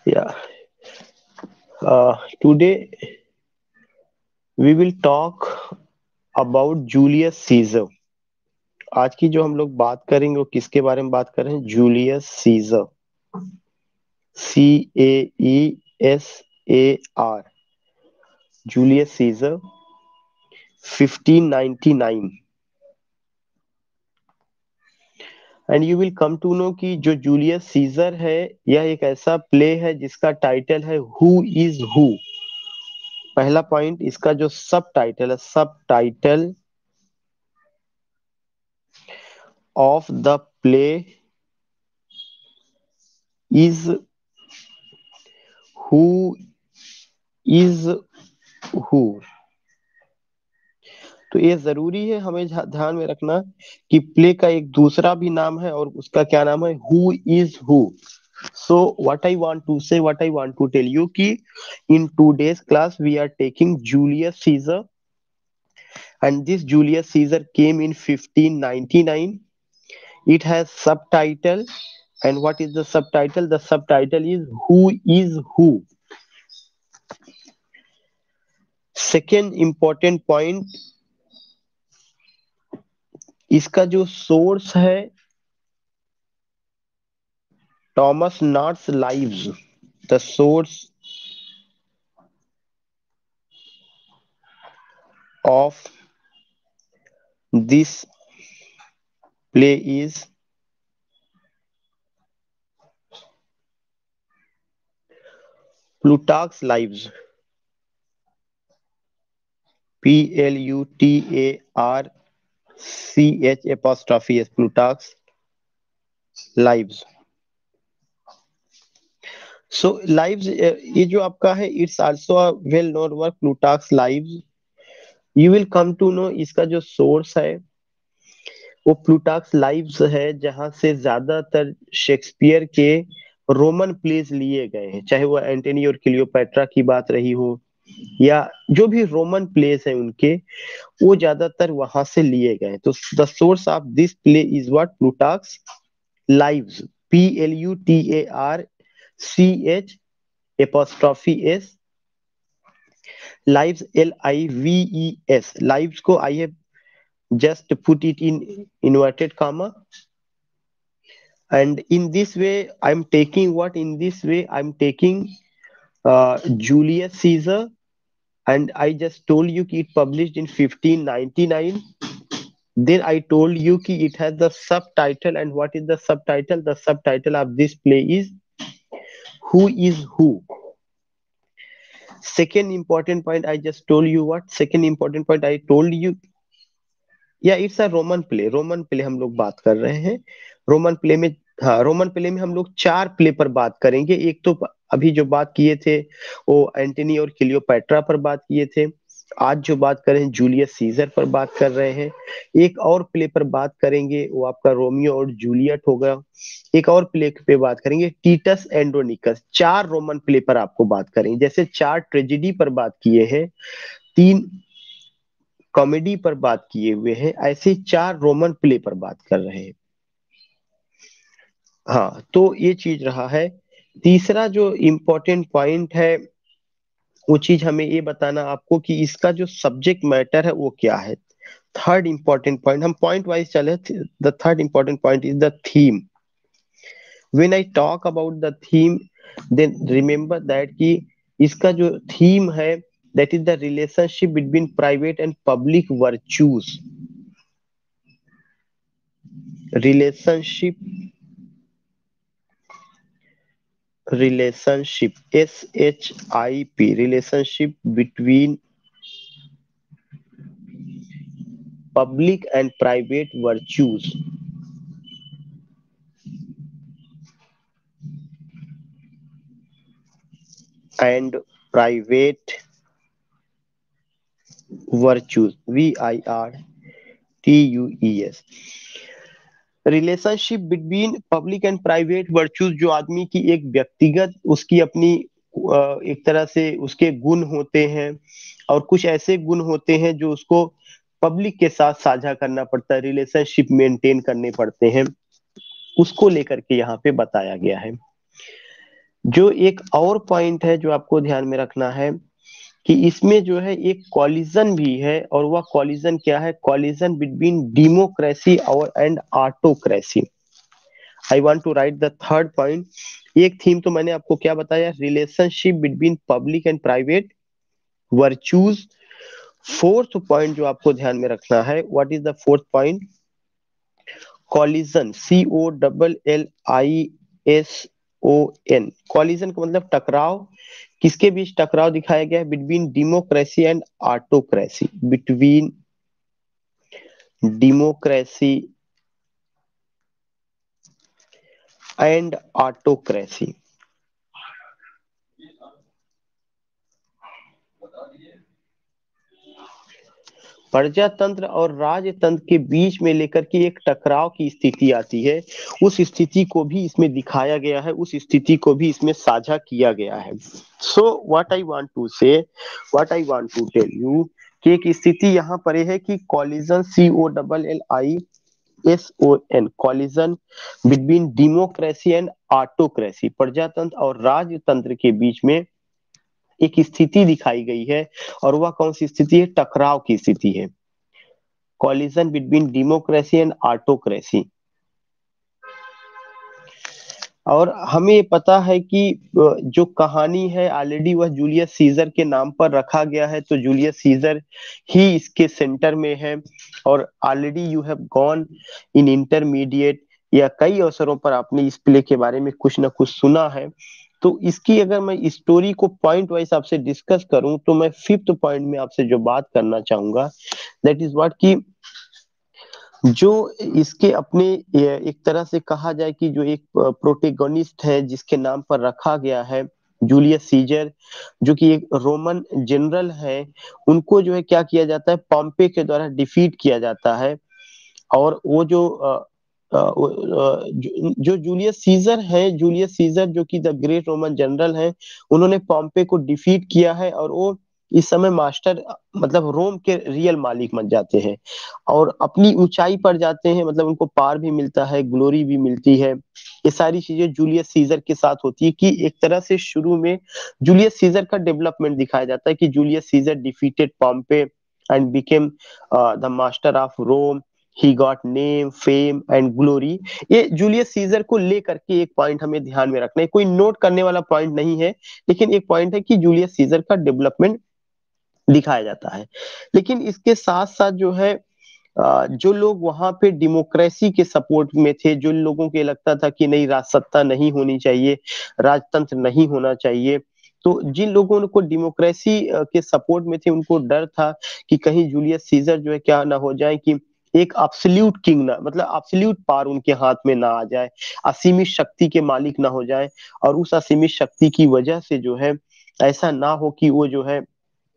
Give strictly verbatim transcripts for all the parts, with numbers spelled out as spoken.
Yeah. Uh, today we will talk about Julius Caesar. आज की जो हम लोग बात करेंगे वो किसके बारे में बात कर रहे हैं? Julius Caesar, C A E S A R, Julius Caesar fifteen ninety nine. And you will come to know कि जो जूलियस सीजर है यह एक ऐसा प्ले है जिसका टाइटल है हु इज हु। पहला पॉइंट, इसका जो सब टाइटल है, subtitle of the play is who is who. तो ये जरूरी है हमें ध्यान में रखना कि प्ले का एक दूसरा भी नाम है और उसका क्या नाम है? Who is who. So what I want to say what I want to tell you कि in today's class we are taking Julius Caesar, and this Julius Caesar came in fifteen ninety-nine. It has subtitle, and what is the subtitle? The subtitle is who is who. Second important point, इसका जो source है Thomas North's Lives. The source of this play is Plutarch's Lives. P L U T A R C H apostrophe S, Plutarch's Lives. So lives, uh, ये जो आपका है, it's also a well known work, Plutarch's Lives. You will come to know इसका जो source है वो प्लूटार्क्स lives है, जहां से ज्यादातर शेक्सपियर के रोमन प्लेज लिए गए हैं, चाहे वो एंटनी और क्लियोपैट्रा की बात रही हो या जो भी रोमन प्लेस है उनके, वो ज्यादातर वहां से लिए गए। तो the source of this play is what? Plutarch's Lives, P L U T A R C H apostrophe S, Lives L I V E S. Lives को I have just put it in inverted comma, and in this way I'm taking what? In this way I'm taking uh, Julius Caesar, and I just told you ki it published in fifteen ninety-nine. Then I told you ki it has the subtitle, and what is the subtitle? The subtitle of this play is who is who. Second important point, I just told you what? Second important point I told you, या it's a Roman play. Roman play हम लोग बात कर रहे हैं। Roman play में, हाँ, Roman play में हम लोग चार प्ले पर बात करेंगे। एक तो अभी जो बात किए थे वो एंटनी और क्लियोपैट्रा पर बात किए थे। आज जो बात कर रहे हैं जूलियस सीजर पर बात कर रहे हैं। एक और प्ले पर बात करेंगे, वो आपका रोमियो और जूलियट होगा। एक और प्ले पे बात करेंगे टीटस एंड्रोनिकस। चार रोमन प्ले पर आपको बात करेंगे। जैसे चार ट्रेजिडी पर बात किए हैं, तीन कॉमेडी पर बात किए हुए हैं, ऐसे चार रोमन प्ले पर बात कर रहे हैं। हाँ, तो ये चीज रहा है। तीसरा जो इम्पोर्टेंट पॉइंट है वो चीज हमें ये बताना आपको कि इसका जो सब्जेक्ट मैटर है वो क्या है। थर्ड इंपॉर्टेंट पॉइंट, हम पॉइंट वाइज चले। The third important point is the theme. When I talk about the theme, then remember that कि इसका जो थीम है that is the relationship between private and public virtues. Relationship relationship, S H I P, relationship between public and private virtues, and private virtues, V I R T U E S। Relationship between public and private virtues, जो आदमी की एक व्यक्तिगत उसकी अपनी अ, एक तरह से उसके गुण होते हैं, और कुछ ऐसे गुण होते हैं जो उसको पब्लिक के साथ साझा करना पड़ता है, रिलेशनशिप मेंटेन करने पड़ते हैं, उसको लेकर के यहाँ पे बताया गया है। जो एक और पॉइंट है जो आपको ध्यान में रखना है कि इसमें जो है एक कॉलिजन भी है, और वह कॉलिजन क्या है? कॉलिजन बिटवीन डेमोक्रेसी और and autocracy. I want to write the third point. एक थीम तो मैंने आपको क्या बताया? Relationship between public and private virtues. Fourth point जो आपको ध्यान में रखना है, what is the fourth point? Collision, C O double L I S O N. Collision का मतलब टकराव। किसके बीच टकराव दिखाया गया है? Between democracy and autocracy. Between democracy and autocracy. प्रजातंत्र और राजतंत्र के बीच में लेकर के एक टकराव की स्थिति आती है, उस स्थिति को भी इसमें दिखाया गया है, उस स्थिति को भी इसमें साझा किया गया है। So what I want to say, what I want to tell you कि एक स्थिति यहाँ पर है कि collision, C O double L I S O N, collision between democracy and autocracy, प्रजातंत्र और राजतंत्र के बीच में एक स्थिति दिखाई गई है, और वह कौन सी स्थिति है? टकराव की स्थिति है। Collision between democracy and autocracy. और हमें पता है कि जो कहानी है ऑलरेडी वह जूलियस सीजर के नाम पर रखा गया है, तो जूलियस सीजर ही इसके सेंटर में है। और already you have gone in intermediate या कई अवसरों पर आपने इस प्ले के बारे में कुछ ना कुछ सुना है। तो इसकी अगर मैं स्टोरी को पॉइंट वाइज आपसे डिस्कस करूं, तो मैं फिफ्थ पॉइंट में आपसे जो बात करना चाहूंगा, दैट इज व्हाट की जो इसके अपने एक तरह से कहा जाए कि जो एक प्रोटेगोनिस्ट है जिसके नाम पर रखा गया है जूलियस सीजर, जो कि एक रोमन जनरल है, उनको जो है क्या किया जाता है? पॉम्पे के द्वारा डिफीट किया जाता है। और वो जो अ, अ, अ, जो, जो जूलियस सीजर है, जूलियस सीजर जो कि द ग्रेट रोमन जनरल है, उन्होंने पॉम्पे को डिफीट किया है, और वो इस समय मास्टर मतलब रोम के रियल मालिक बन जाते हैं, और अपनी ऊंचाई पर जाते हैं, मतलब उनको पार भी मिलता है, ग्लोरी भी मिलती है। ये सारी चीजें जूलियस सीजर के साथ होती है कि एक तरह से शुरू में जूलियस सीजर का डेवलपमेंट दिखाया जाता है कि Julius Caesar defeated Pompey and became the master of Rome. He got name, fame and glory. ये जूलियस सीजर को लेकर के एक पॉइंट हमें ध्यान में रखना है, कोई नोट करने वाला पॉइंट नहीं है, लेकिन एक पॉइंट है कि जूलियस सीजर का डेवलपमेंट दिखाया जाता है। लेकिन इसके साथ साथ जो है अ, जो लोग वहां पे डेमोक्रेसी के सपोर्ट में थे, जो लोगों के लगता था कि नहीं, राजसत्ता नहीं होनी चाहिए, राजतंत्र नहीं होना चाहिए, तो जिन लोगों को डेमोक्रेसी के सपोर्ट में थे, उनको डर था कि कहीं जूलियस सीजर जो है क्या ना हो जाए कि एक एब्सोल्यूट किंग ना, मतलब एब्सोल्यूट पावर उनके हाथ में ना आ जाए, असीमित शक्ति के मालिक ना हो जाए, और उस असीमित शक्ति की वजह से जो है ऐसा ना हो कि वो जो है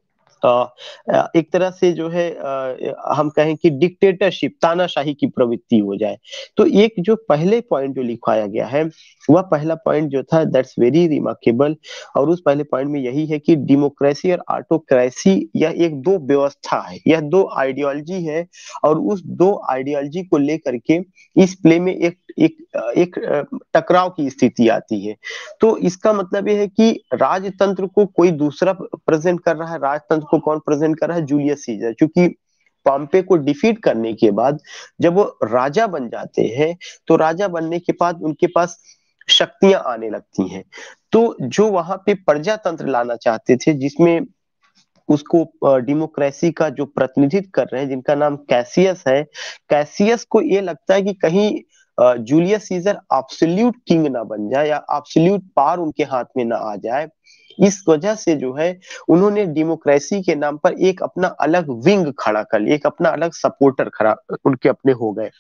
अ, एक तरह से जो है अ, हम कहें कि डिक्टेटरशिप, तानाशाही की प्रवृत्ति हो जाए। तो एक जो पहले पॉइंट जो लिखवाया गया है, वह पहला पॉइंट जो था, दैट्स वेरी रिमार्केबल। और उस पहले पॉइंट में यही है कि डेमोक्रेसी और ऑटोक्रेसी यह एक दो व्यवस्था है, यह दो आइडियोलॉजी है, और उस दो आइडियोलॉजी को लेकर के इस प्ले में एक एक एक टकराव की स्थिति आती है। तो इसका मतलब ये है कि राजतंत्र को कोई दूसरा प्रेजेंट कर रहा है, राजतंत्र को कौन प्रेजेंट कर रहा है? Julius Caesar. क्योंकि पॉम्पे को डिफीट करने के बाद जब वो राजा बन जाते हैं, तो राजा बनने के बाद उनके पास शक्तियां आने लगती हैं। तो जो वहां पे प्रजातंत्र लाना चाहते थे, जिसमें उसको डेमोक्रेसी का जो प्रतिनिधित्व कर रहे हैं, जिनका नाम कैसियस है, कैसियस को ये लगता है कि कहीं जूलियस सीजर एब्सोल्यूट किंग ना बन जाए, या एब्सोल्यूट पावर उनके हाथ में ना आ जाए। इस वजह से जो है उन्होंने डेमोक्रेसी के नाम पर एक अपना अलग विंग खड़ा कर लिया, एक अपना अलग सपोर्टर खड़ा उनके अपने हो गए।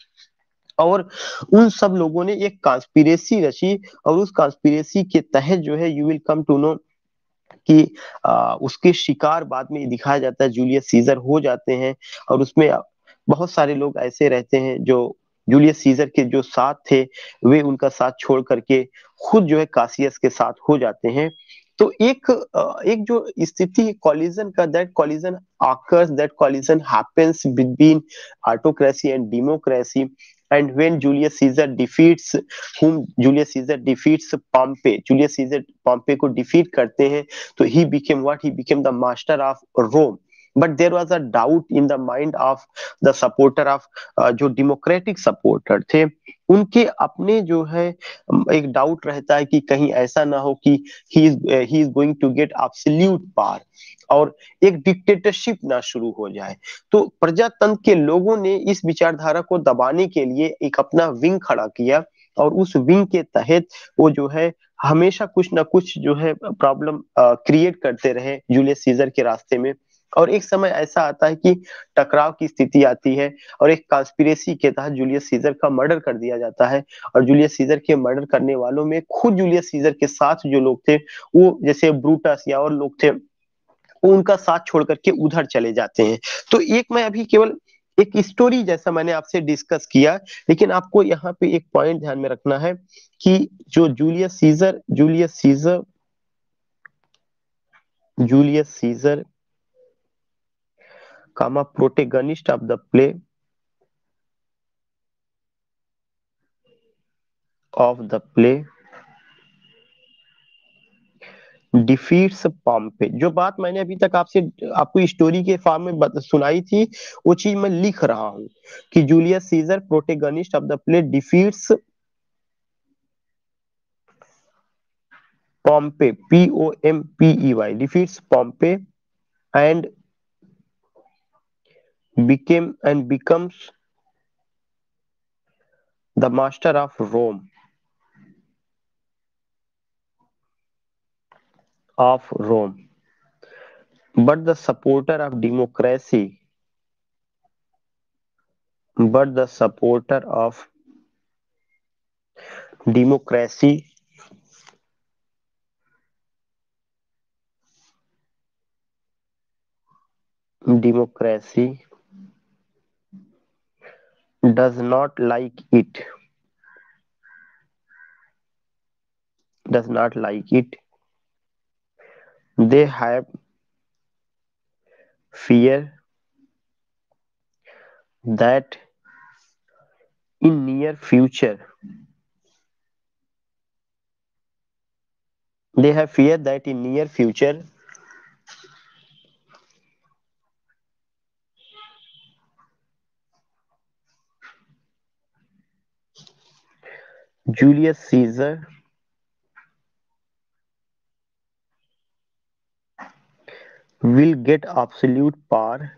और उन सब लोगों ने एक कॉन्स्पिरेसी रची, और उस कॉन्स्पिरेसी के तहत जो है you will come to know कि आ, उसके शिकार बाद में दिखाया जाता है, जूलियस सीजर हो जाते हैं। और उसमें बहुत सारे लोग ऐसे रहते हैं जो जूलियस सीजर के जो साथ थे, वे उनका साथ छोड़ करके खुद जो है कासियस के साथ हो जाते हैं। तो एक एक जो स्थिति कॉलिजन का, that collision occurs, that collision happens between autocracy and democracy, and when Julius Caesar defeats whom Julius Caesar defeats Pompey, Julius Caesar Pompey को defeat करते हैं, तो he became what? He became the master of Rome. But there was a doubt in the mind of the supporter of uh, जो democratic supporter थे, उनके अपने जो है एक डाउट रहता है कि कहीं ऐसा ना हो कि he is he is going to get absolute power और एक डिक्टेटरशिप ना शुरू हो जाए। तो प्रजातंत्र के लोगों ने इस विचारधारा को दबाने के लिए एक अपना विंग खड़ा किया और उस विंग के तहत वो जो है हमेशा कुछ ना कुछ जो है प्रॉब्लम क्रिएट करते रहे जूलियस सीजर के रास्ते में। और एक समय ऐसा आता है कि टकराव की स्थिति आती है और एक कॉन्स्पिरेसी के तहत जूलियस सीजर का मर्डर कर दिया जाता है। और जूलियस सीजर के मर्डर करने वालों में खुद जूलियस सीजर के साथ जो लोग थे, वो जैसे ब्रूटस या और लोग थे, वो उनका साथ छोड़ करके उधर चले जाते हैं। तो एक मैं अभी केवल एक स्टोरी जैसा मैंने आपसे डिस्कस किया, लेकिन आपको यहाँ पे एक पॉइंट ध्यान में रखना है कि जो Julius Caesar Julius Caesar Julius Caesar comma protagonist of the play of the play defeats Pompey. जो बात मैंने अभी तक आपसे आपको स्टोरी के फॉर्म में बत, सुनाई थी, वो चीज मैं लिख रहा हूं कि Julius Caesar protagonist of the play defeats Pompey, P O M P E Y, defeats Pompey and became and becomes the master of Rome of Rome. But the supporter of democracy, but the supporter of democracy democracy does not like it, does not like it. They have fear that in near future, they have fear that in near future, Julius Caesar will get absolute power,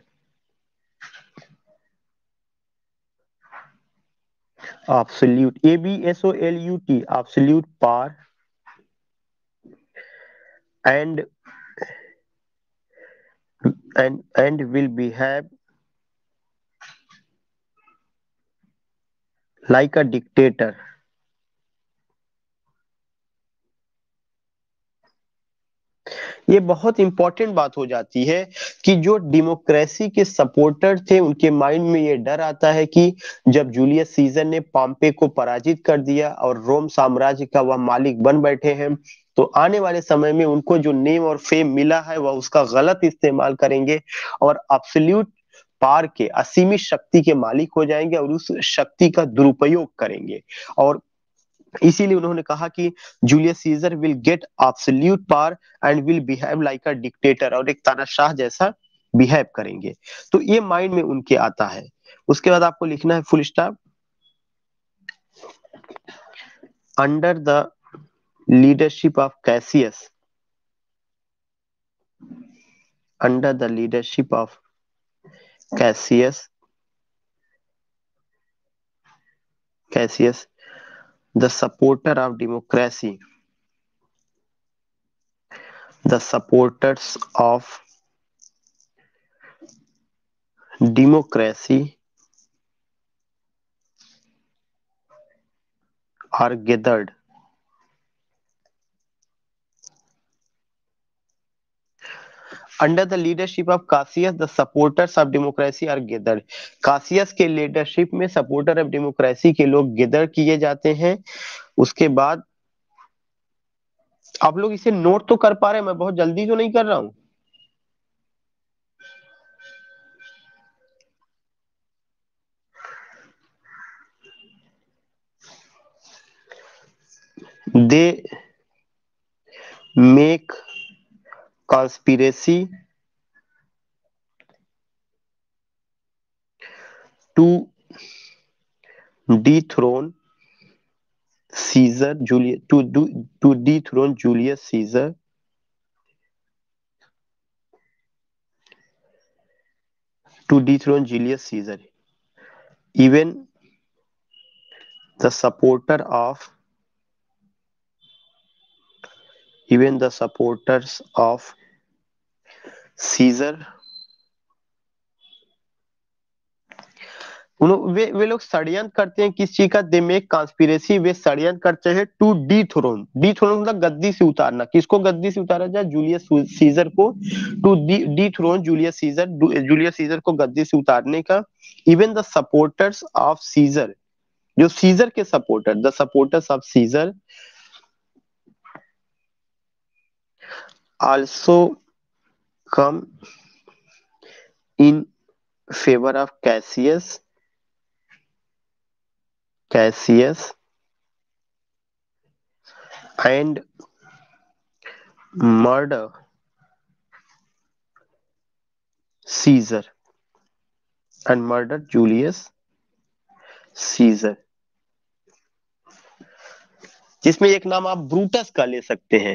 absolute, A B S O L U T, absolute power, and and and will behave like a dictator. ये बहुत important बात हो जाती है कि जो democracy के supporter थे उनके माइंड में ये डर आता है कि जब जूलियस सीजर ने पॉम्पे को पराजित कर दिया और रोम साम्राज्य का वह मालिक बन बैठे हैं, तो आने वाले समय में उनको जो नेम और फेम मिला है वह उसका गलत इस्तेमाल करेंगे और एब्सोल्यूट पार के असीमित शक्ति के मालिक हो जाएंगे और उस शक्ति का दुरुपयोग करेंगे। और इसीलिए उन्होंने कहा कि Julius Caesar will get absolute power and will behave like a dictator, और एक तानाशाह जैसा बिहेव करेंगे। तो ये माइंड में उनके आता है। उसके बाद आपको लिखना है full stop, under the leadership of Cassius, under the leadership of Cassius Cassius the supporter of democracy, the supporters of democracy are gathered under the leadership of Cassius, the supporters of democracy are gathered. Cassius के leadership में supporter of democracy के लोग gather किए जाते हैं। उसके बाद आप लोग इसे नोट तो कर पा रहे हैं, मैं बहुत जल्दी तो नहीं कर रहा हूं। They make conspiracy to dethrone Caesar, Julius, to do to dethrone Julius Caesar, to dethrone Julius Caesar. Even the supporter of even the supporters of Caesar, उन्हों- वे वे लोग षड्यंत्र करते हैं किस चीज का, दे मेक कॉन्स्पिरेसी, वे षड्यंत्र करते हैं to dethrone, dethrone मतलब गद्दी से उतारना, किसको गद्दी से उतारा जाए, जूलियस सीजर को, to dethrone Julius Caesar, Julius Caesar को गद्दी से उतारने का। Even the supporters of Caesar, जो सीजर के supporter, the supporters of Caesar also come in favour of Cassius, Cassius and murder Caesar, and murder Julius Caesar. जिसमें एक नाम आप ब्रूटस का ले सकते हैं।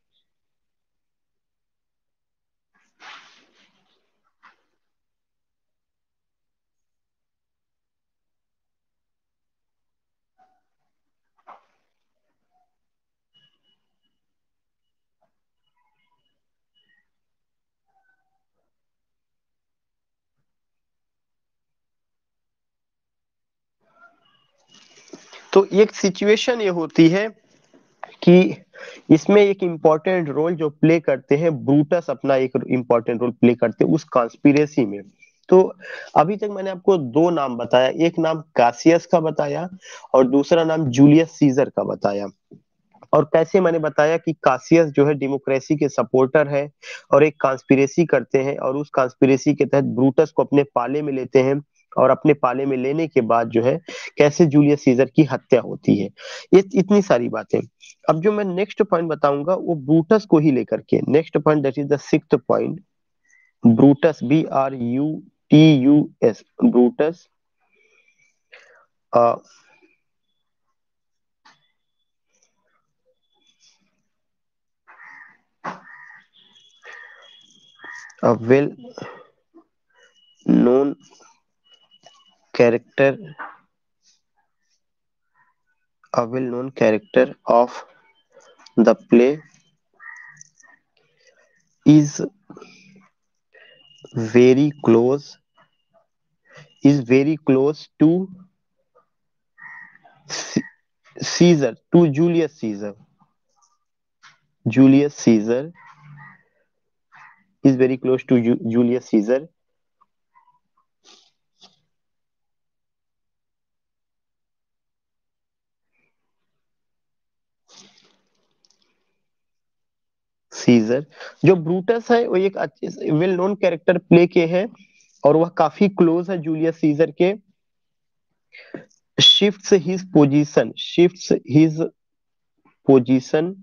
तो एक सिचुएशन ये होती है कि इसमें एक इंपॉर्टेंट रोल जो प्ले करते हैं ब्रूटस, अपना एक इंपॉर्टेंट रोल प्ले करते हैं उस कॉन्स्पिरेसी में। तो अभी तक मैंने आपको दो नाम बताया, एक नाम कासियस का बताया और दूसरा नाम जूलियस सीजर का बताया। और कैसे मैंने बताया कि कासियस जो है डेमोक्रेसी के सपोर्टर है और एक कॉन्स्पिरेसी करते हैं, और उस कॉन्स्पिरेसी के तहत ब्रूटस को अपने पाले में लेते हैं, और अपने पाले में लेने के बाद जो है कैसे जूलियस सीजर की हत्या होती है। ये इतनी सारी बातें। अब जो मैं नेक्स्ट पॉइंट बताऊंगा वो ब्रूटस को ही लेकर के, next point that is the sixth point, Brutus, B R U T U S, Brutus a well known character, a well known character of the play is very close, is very close to Caesar, to Julius Caesar. Julius Caesar is very close to Ju- Julius Caesar. Caesar, जो Brutus है वो एक well known character play के है और वह काफी close है जूलियस सीजर के। Shifts his position, shifts his position,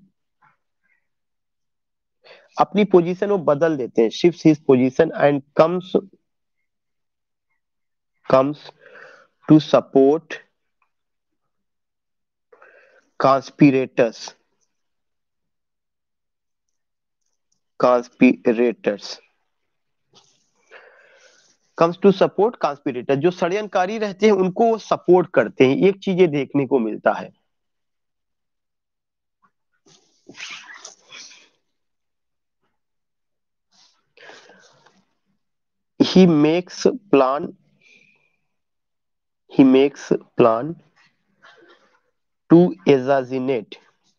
अपनी पोजीशन वो बदल देते हैं, shifts his position and comes comes to support conspirators, conspirators comes to support conspirator, जो षड्यंत्रकारी रहते हैं उनको वो सपोर्ट करते हैं। एक चीज ये देखने को मिलता है। he makes plan he makes plan to assassinate,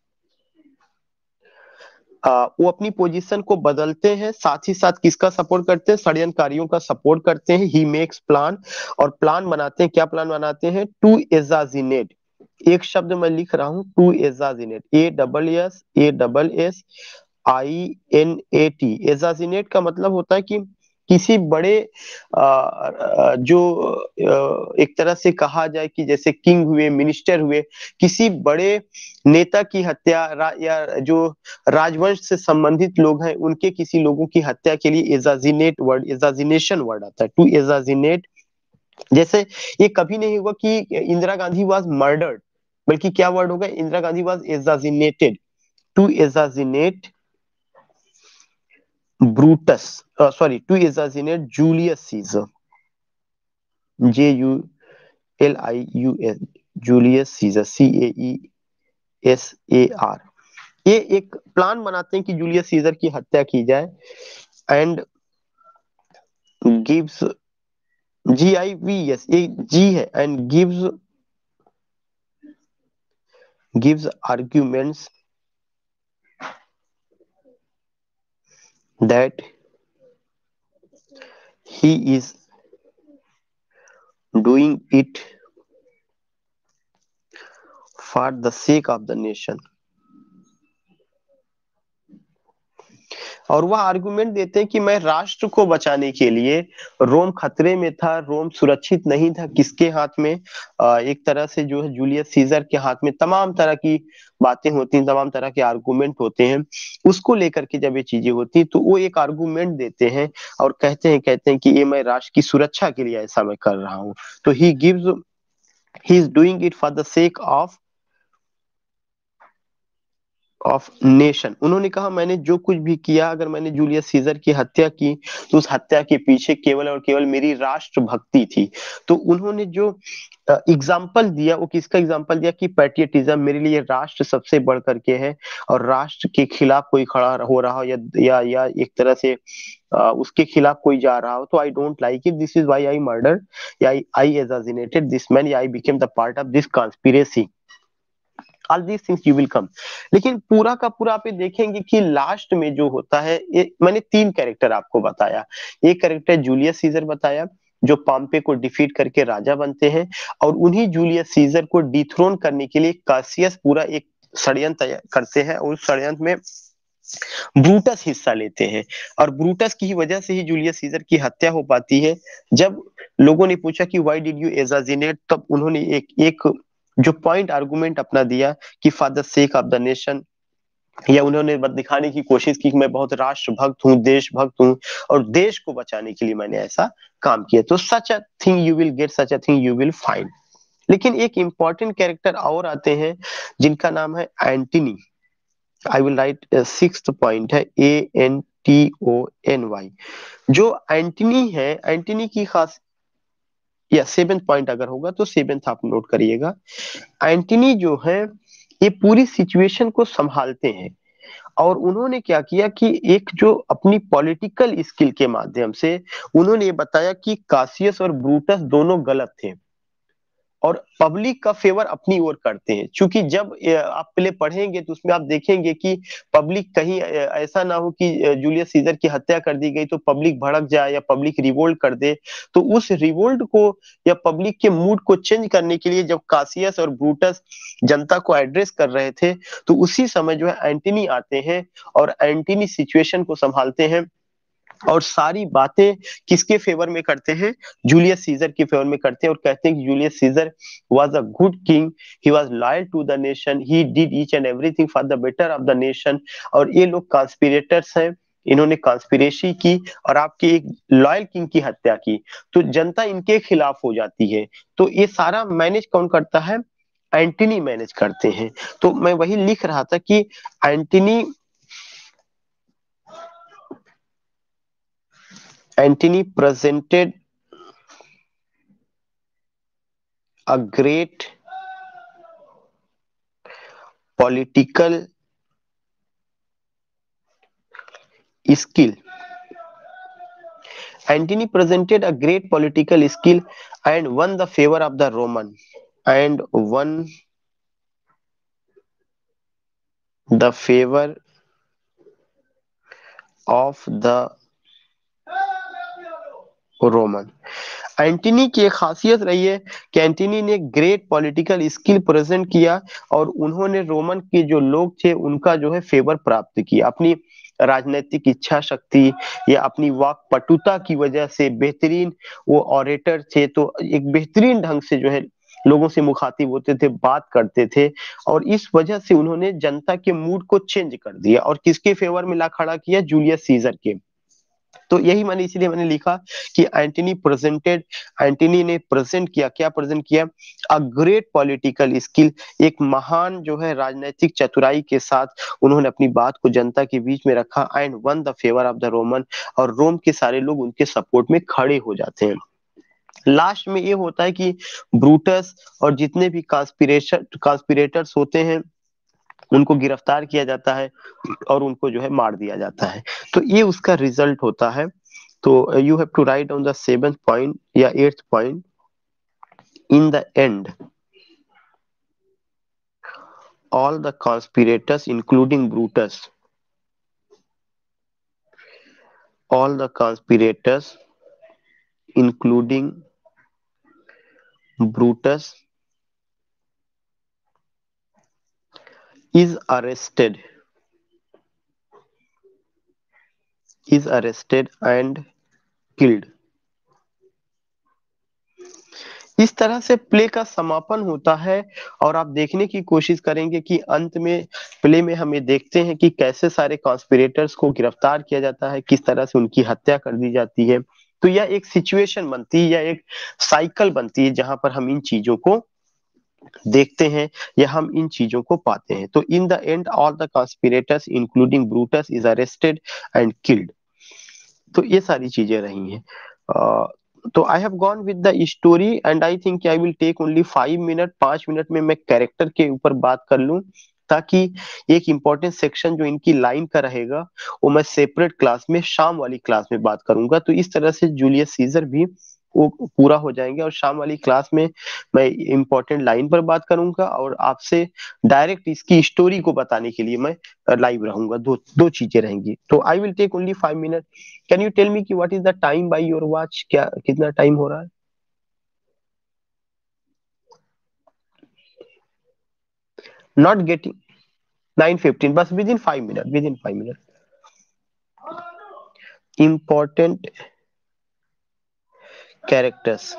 आ, वो अपनी पोजीशन को बदलते हैं, साथ ही साथ किसका सपोर्ट करते हैं, षड्यंत्रकारियों का सपोर्ट करते हैं। ही मेक्स प्लान, और प्लान बनाते हैं, क्या प्लान बनाते हैं, टू एजाजिनेट, एक शब्द मैं लिख रहा हूं, to assassinate, A double S A double S I N A T, assassinate का मतलब होता है कि किसी बड़े अ, जो अ, एक तरह से कहा जाए कि जैसे किंग हुए, मिनिस्टर हुए, किसी बड़े नेता की हत्या रा, या जो राजवंश से संबंधित लोग हैं उनके किसी लोगों की हत्या के लिए एजाजिनेट वर्ड, एजाजिनेशन वर्ड आता है, टू एजाजिनेट। जैसे ये कभी नहीं हुआ कि इंदिरा गांधी वाज मर्डर्ड, बल्कि क्या वर्ड होगा, Indira Gandhi was assassinated, to assassinate Brutus, sorry to assassinate Julius Caesar, J U L I U S, Julius Caesar, C A E S A R. ये एक प्लान बनाते हैं कि जूलियस सीजर की हत्या की जाए, and gives, G I V S, ये जी है, and gives gives arguments that he is doing it for the sake of the nation. और वह आर्गुमेंट देते हैं कि मैं राष्ट्र को बचाने के लिए, रोम खतरे में था, रोम सुरक्षित नहीं था, किसके हाथ में, अ, एक तरह से जो है जूलियस सीजर के हाथ में। तमाम तरह की बातें होती हैं, तमाम तरह के आर्गुमेंट होते हैं, उसको लेकर के जब ये चीजें होती हैं तो वो एक आर्गुमेंट देते हैं और कहते हैं कहते हैं कि ये मैं राष्ट्र की सुरक्षा के लिए ऐसा मैं कर रहा हूँ। तो he gives, he is doing it for the sake of of nation. उन्होंने कहा मैंने जो कुछ भी किया, अगर मैंने जूलियस सीजर की हत्या की तो उस हत्या के पीछे केवल और केवल मेरी राष्ट्र भक्ति थी। तो उन्होंने जो एग्जाम्पल दिया, वो किसका एग्जाम्पल दिया कि पैट्रियटिज्म, मेरे लिए राष्ट्र सबसे बढ़ करके है, और राष्ट्र के खिलाफ कोई खड़ा हो रहा हो या या, या एक तरह से आ, उसके खिलाफ कोई जा रहा हो, तो I don't like it, this is why I murder, या आई एसासिनेटेड दिस मैन, या I became the part of this conspiracy, all these things you will come. लेकिन पूरा का पूरा आप ये देखेंगे कि लास्ट में जो होता है, ये मैंने तीन कैरेक्टर आपको बताया। एक कैरेक्टर जूलियस सीजर बताया, जो पाम्पे को डिफीट करके राजा बनते हैं, और उन्हीं जूलियस सीजर को डिथ्रोन करने के लिए कासियस पूरा एक षड्यंत्र तैयार करते हैं, और उस षड्यंत्र में ब्रूटस हिस्सा लेते हैं, और ब्रूटस की ही वजह से ही जूलियस सीजर की हत्या हो पाती है। जब लोगों ने पूछा कि व्हाई डिड यू एसासिनेट, तब उन्होंने एक एक जो पॉइंट आर्गुमेंट अपना दिया कि for the sake of the nation, या उन्होंने दिखाने की कोशिश की कि मैं बहुत राष्ट्रभक्त हूँ, देशभक्त हूँ, और देश को बचाने के लिए मैंने ऐसा काम किया। तो such a thing you will get, such a thing you will find. लेकिन एक इंपॉर्टेंट कैरेक्टर और आते हैं जिनका नाम है Antony. I will write, sixth point है A N T O N Y. जो एंटनी है, एंटनी की खास, या सेवेंथ पॉइंट अगर होगा तो सेवेंथ आप नोट करिएगा। एंटनी जो है ये पूरी सिचुएशन को संभालते हैं, और उन्होंने क्या किया कि एक जो अपनी पॉलिटिकल स्किल के माध्यम से उन्होंने ये बताया कि कासियस और ब्रूटस दोनों गलत थे, और पब्लिक का फेवर अपनी ओर करते हैं। क्योंकि जब अ, आप पहले पढ़ेंगे तो उसमें आप देखेंगे कि पब्लिक कहीं अ, ऐसा ना हो कि अ, जूलियस सीजर की हत्या कर दी गई तो पब्लिक भड़क जाए या पब्लिक रिवोल्ट कर दे। तो उस रिवोल्ट को या पब्लिक के मूड को चेंज करने के लिए जब कासियस और ब्रूटस जनता को एड्रेस कर रहे थे, तो उसी समय जो है एंटनी आते हैं, और एंटनी सिचुएशन को संभालते हैं, और सारी बातें किसके फेवर में करते हैं, जूलियस सीजर के फेवर में करते हैं, और कहते हैं कि Julius Caesar was a good king, he was loyal to the nation, he did each and everything for the better of the nation. और ये लोग कॉन्स्पिरेटर्स हैं, इन्होंने कॉन्स्पिरेसी की और आपके एक लॉयल किंग की हत्या की, तो जनता इनके खिलाफ हो जाती है। तो ये सारा मैनेज कौन करता है, एंटनी मैनेज करते हैं। तो मैं वही लिख रहा था कि Antony Antony presented a great political skill. Antony presented a great political skill and won the favor of the Roman, and won the favor of the Roman. एंटनी की एक खासियत रही है कि एंटनी ने ग्रेट पॉलिटिकल स्किल प्रेजेंट किया, और उन्होंने रोमन के जो लोग थे उनका जो है फेवर प्राप्त किया, अपनी राजनीतिक इच्छा शक्ति या अपनी वाक पटुता की वजह से बेहतरीन वो ऑरेटर थे, तो एक बेहतरीन ढंग से जो है लोगों से मुखातिब होते थे, बात करते थे, और इस वजह से उन्होंने जनता के मूड को चेंज कर दिया और किसके फेवर में ला खड़ा किया, जूलियस सीजर के। तो यही मैंने इसीलिए मैंने लिखा कि एंटनी प्रेजेंटेड, एंटनी ने प्रेजेंट किया, क्या प्रेजेंट किया, अ ग्रेट पॉलिटिकल स्किल, एक महान जो है राजनीतिक चतुराई के साथ उन्होंने अपनी बात को जनता के बीच में रखा, and won the favour of the Roman, और रोम के सारे लोग उनके सपोर्ट में खड़े हो जाते हैं। लास्ट में ये होता है कि ब्रूटस और जितने भी कॉन्स्पिरेशन कॉन्स्पिरेटर्स होते हैं उनको गिरफ्तार किया जाता है और उनको जो है मार दिया जाता है। तो ये उसका रिजल्ट होता है। तो you have to write down the seventh point या eighth point, in the end all the conspirators including Brutus, all the conspirators including Brutus is arrested, is arrested and killed। इस तरह से प्ले का समापन होता है और आप देखने की कोशिश करेंगे कि अंत में प्ले में हमें देखते हैं कि कैसे सारे कॉन्स्पिरेटर्स को गिरफ्तार किया जाता है, किस तरह से उनकी हत्या कर दी जाती है। तो यह एक सिचुएशन बनती है या एक साइकिल बनती है जहां पर हम इन चीजों को देखते हैं या हम इन चीजों को पाते हैं। तो in the end all the conspirators including Brutus is arrested and killed. तो ये सारी चीजें रही हैं। अ, तो I have gone with the story and I think I will take only five minute, पांच मिनट में मैं कैरेक्टर के ऊपर बात कर लूं, ताकि एक इंपॉर्टेंट सेक्शन जो इनकी लाइन का रहेगा वो मैं सेपरेट क्लास में, शाम वाली क्लास में बात करूंगा। तो इस तरह से जूलियस सीजर भी वो पूरा हो जाएंगे और शाम वाली क्लास में मैं इंपॉर्टेंट लाइन पर बात करूंगा और आपसे डायरेक्ट इसकी स्टोरी को बताने के लिए मैं लाइव रहूंगा। दो दो चीजें रहेंगी। तो I will take only five minute. Can you tell me कि what is the time by your watch, क्या कितना टाइम हो रहा है? Not getting. नाइन फिफ्टीन, बस within five minute, within five minute. Important characters,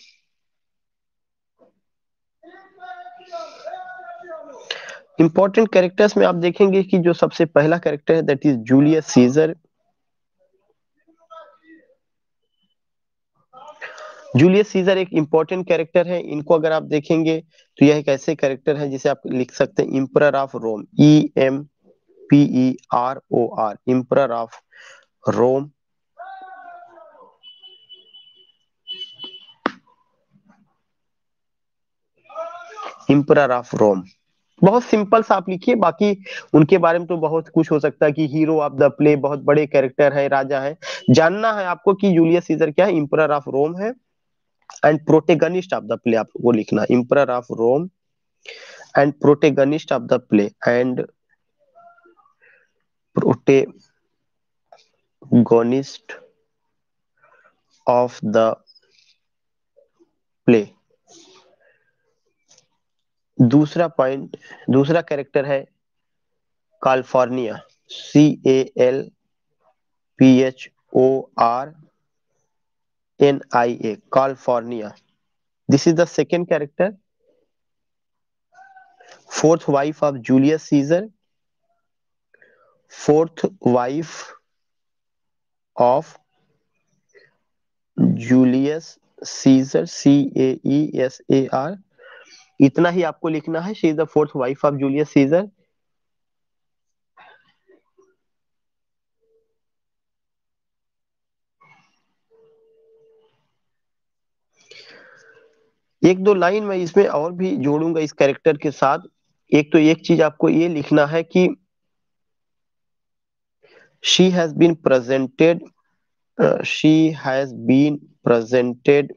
important characters में आप देखेंगे कि जो सबसे पहला कैरेक्टर है that is Julius Caesar. Julius Caesar एक इंपॉर्टेंट कैरेक्टर है। इनको अगर आप देखेंगे तो यह एक ऐसे कैरेक्टर है जिसे आप लिख सकते हैं emperor of Rome, E M P E R O R, emperor of Rome. Emperor of Rome बहुत सिंपल सा आप लिखिए, बाकी उनके बारे में तो बहुत कुछ हो सकता है कि हीरो ऑफ द प्ले, बहुत बड़े कैरेक्टर है, राजा है। जानना है आपको कि जूलियस सीजर क्या है, इंपरर ऑफ रोम है, and protagonist of the play आपको लिखना, emperor of Rome and protagonist of the play, and protagonist of the play. दूसरा पॉइंट, दूसरा कैरेक्टर है Calphurnia, C A L P H O R N I A, Calphurnia. This is the second character. Fourth wife of Julius Caesar, fourth wife of Julius Caesar, C A E S A R. इतना ही आपको लिखना है, she is the fourth wife of Julius Caesar. एक दो line मैं इसमें और भी जोड़ूंगा इस कैरेक्टर के साथ। एक तो एक चीज आपको ये लिखना है कि she has been presented, she has been presented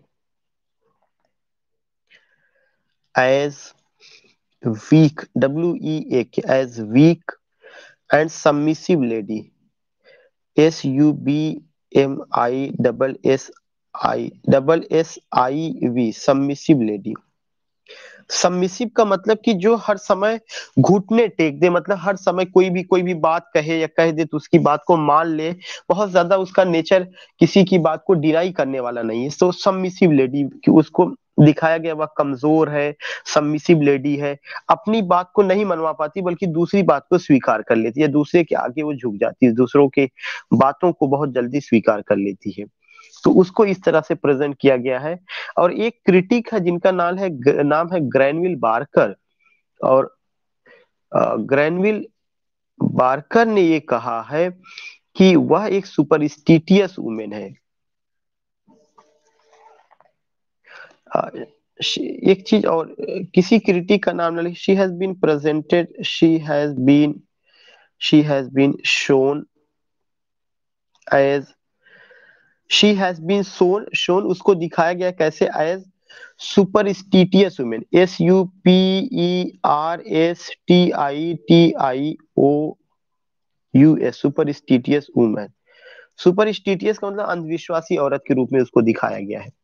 as weak, W E A K, as weak and submissive lady, S U B M I double S I double S I V, submissive lady. Submissive का मतलब कि जो हर समय घुटने take दे, मतलब हर समय कोई भी कोई भी बात कहे या कह दे तो उसकी बात को मान ले। बहुत ज्यादा उसका नेचर किसी की बात को डिनाई करने वाला नहीं है। तो सबमिसिव लेडी कि उसको दिखाया गया वह कमजोर है, सबमिसिव लेडी है, अपनी बात को नहीं मनवा पाती बल्कि दूसरी बात को स्वीकार कर लेती है, दूसरे के आगे वो झुक जाती है, दूसरों के बातों को बहुत जल्दी स्वीकार कर लेती है। तो उसको इस तरह से प्रेजेंट किया गया है। और एक क्रिटिक है जिनका नाम है नाम है ग्रैनविल बार्कर। और ग्रैनविल बार्कर ने ये कहा है कि वह एक सुपरस्टिटियस वुमेन है। अ, एक चीज और, किसी क्रिटिक का नाम ले, she has been presented she has been she has been shown as she has been shown shown उसको दिखाया गया कैसे, as superstitious women, S U P E R S T I T I O U S, superstitious women. Superstitious का मतलब अंधविश्वासी औरत के रूप में उसको दिखाया गया है।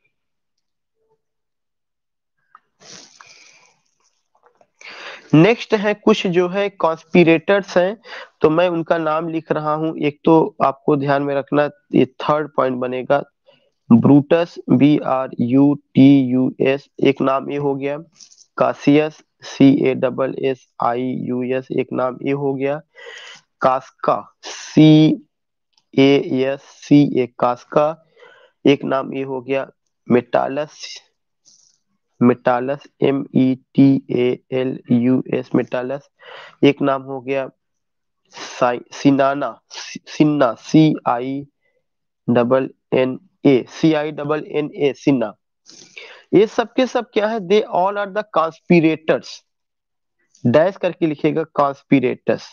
नेक्स्ट है कुछ जो है कॉन्स्पिरेटर्स हैं, तो मैं उनका नाम लिख रहा हूं। एक तो आपको ध्यान में रखना, ये थर्ड पॉइंट बनेगा, Brutus, B R U T U S, एक नाम ये हो गया। Cassius, C A double S I U S, एक नाम ये हो गया। कास्का, सी ए एस सी ए, कास्का, एक नाम ये हो गया। Metellus, Metellus, M E T A L U S, Metellus, एक नाम हो गया। साइ Cinna, Cinna, C I double N A, C I double N A, Cinna. ये सब के सब क्या है, they all are the conspirators, dash करके लिखेगा conspirators,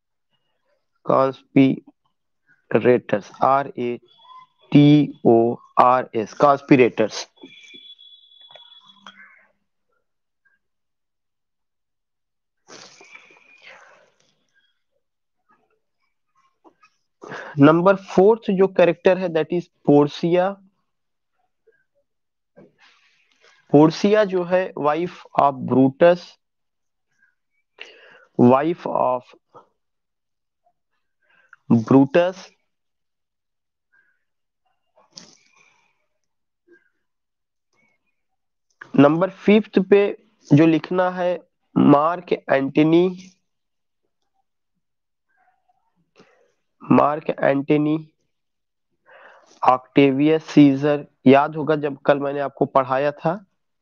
conspirators, R A T O R S, conspirators. Number fourth जो कैरेक्टर है दैट इज पोर्सिया। पोर्सिया जो है wife of Brutus, wife of Brutus. Number fifth पे जो लिखना है, Mark Antony, Mark Antony Octavius Caesar. याद होगा जब कल मैंने आपको पढ़ाया था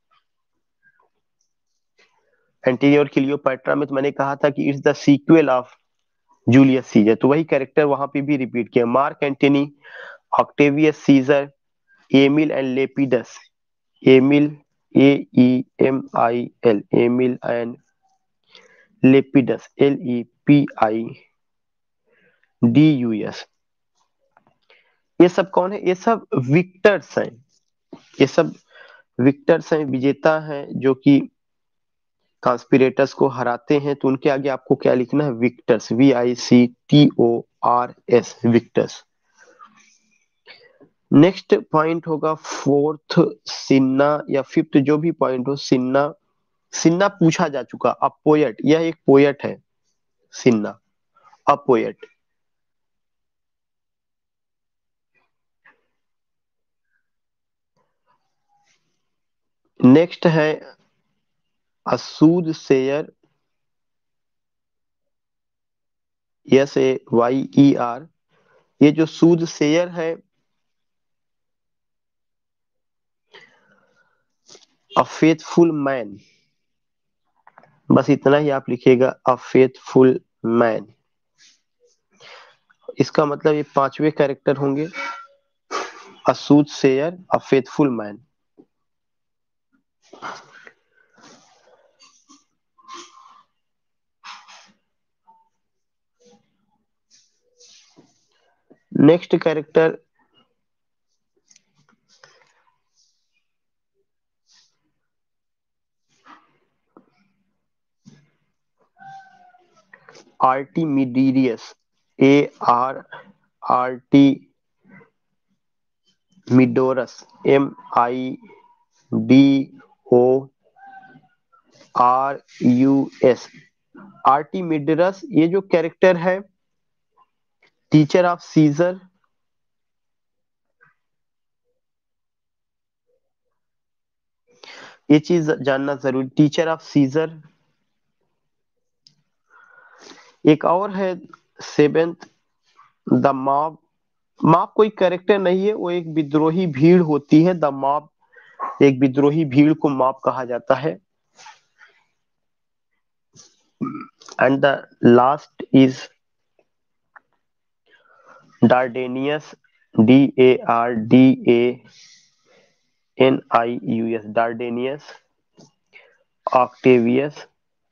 एंटनी और क्लियोपैट्रा में, तो मैंने कहा था कि it's the sequel of Julius Caesar, तो वही कैरेक्टर वहां पे भी रिपीट किया, Mark Antony, Octavius Caesar, Aemil and Lepidus, Aemil, A E M I L, Aemil and Lepidus, L E P I D U S. ये सब कौन है, ये सब विक्टर्स हैं, ये सब विक्टर्स हैं, विजेता हैं, जो कि कॉन्स्पिरेटर्स को हराते हैं। तो उनके आगे आपको क्या लिखना है, victors, V I C T O R S, victors. Next point होगा फोर्थ, सिन्ना, या फिफ्थ जो भी पॉइंट हो, सिन्ना। सिन्ना पूछा जा चुका, अ पोएट, यह एक पोएट है, सिन्ना, अ पोएट। नेक्स्ट है a soothsayer, S A Y E R. ये जो सूद शेयर है, अ फेथफुल मैन, बस इतना ही आप लिखिएगा, अ फेथफुल मैन। इसका मतलब ये पांचवे कैरेक्टर होंगे, a soothsayer, a faithful man. Next character, Artemidorus, A R R T midorus, M I D O R U S, Artemidorus, ये जो कैरेक्टर है, टीचर ऑफ सीजर, ये चीज जानना जरूरी, टीचर ऑफ सीजर। एक और है सेवेंथ, द मॉब। मॉब कोई कैरेक्टर नहीं है, वो एक विद्रोही भीड़ होती है, द मॉब, एक विद्रोही भीड़ को मॉब कहा जाता है। And the last is Dardanius, D A R D A N I U S, Dardanius Octavius,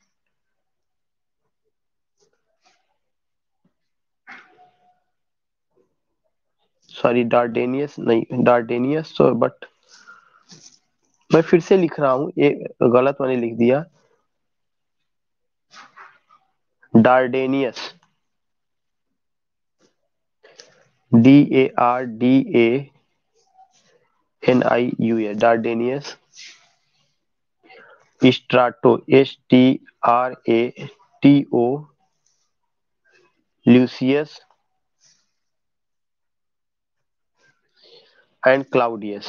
sorry Dardanius नहीं, डार्डेनियस तो, बट मैं फिर से लिख रहा हूँ, ये गलत मैंने लिख दिया, Dardanius, D A R D A N I U S, Dardanius, Strato, S T R A T O, Lucius and Claudius.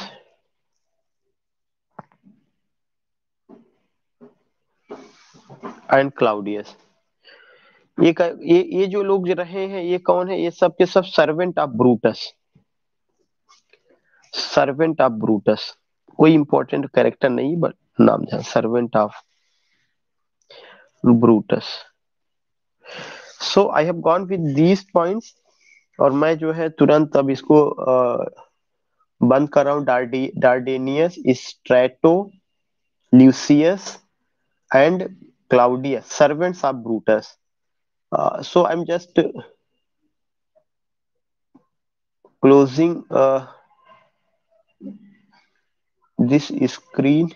And Claudius, ये क- ये ये जो लोग जो रहे हैं, ये कौन है? ये सब के सब servant of Brutus, servant of Brutus, कोई इंपॉर्टेंट कैरेक्टर नहीं, बट नाम है servant of Brutus. So I have gone with these points, और मैं जो है तुरंत अब इसको अ, बंद कर रहा हूँ। डार्डी Dardanius, Strato, Lucius and Claudius, servants of Brutus. So I am just closing uh, this screen,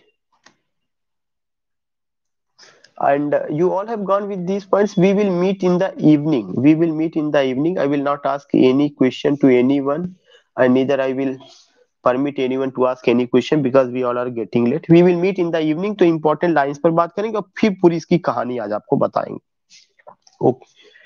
and uh, you all have gone with these points. We will meet in the evening, we will meet in the evening. I will not ask any question to anyone, and neither I will permit anyone to ask any question, because we all are getting late. We will meet in the evening, तो important lines पर बात करेंगे और फिर पूरी इसकी कहानी आज आपको बताएंगे। ओके।